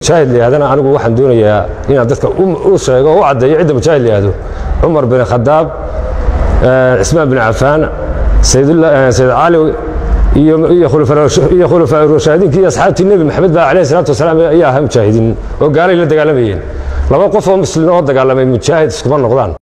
mujaahid la yidhahdana anigu waxaan doonayaa inaan dadka u sheego u caddeeyo cidda mujaahid la yidhaahdo cumar bin khadaab cismaan bin cafaan sayid cali iyo khulafaa urashaadiinka iyo asxaabtii nebi maxamed baa calayhi salaatu wasalaam ayaa ahaa mujaahidiin oo gaalay la dagaalamayeen laba qof oo muslimiin oo dagaalamay mujaahid iskuma noqdaan